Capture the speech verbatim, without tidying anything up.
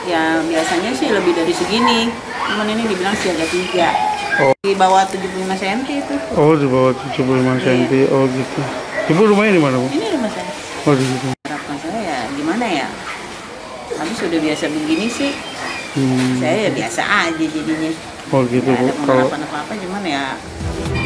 Ya biasanya sih lebih dari segini, cuman ini dibilang siaga tiga. Oh. Di bawah tujuh puluh lima sentimeter itu. Oh, di bawah tujuh puluh lima sentimeter. Iya. Oh gitu. Ibu rumahnya di mana, Bu? Ini rumah saya. Oh di situ. Harapan saya ya gimana ya? Habis sudah biasa begini sih. Hmm. Saya ya biasa aja jadinya. Oh gitu, Nggak Bu. ada Kalau pengharapan apa-apa, cuman ya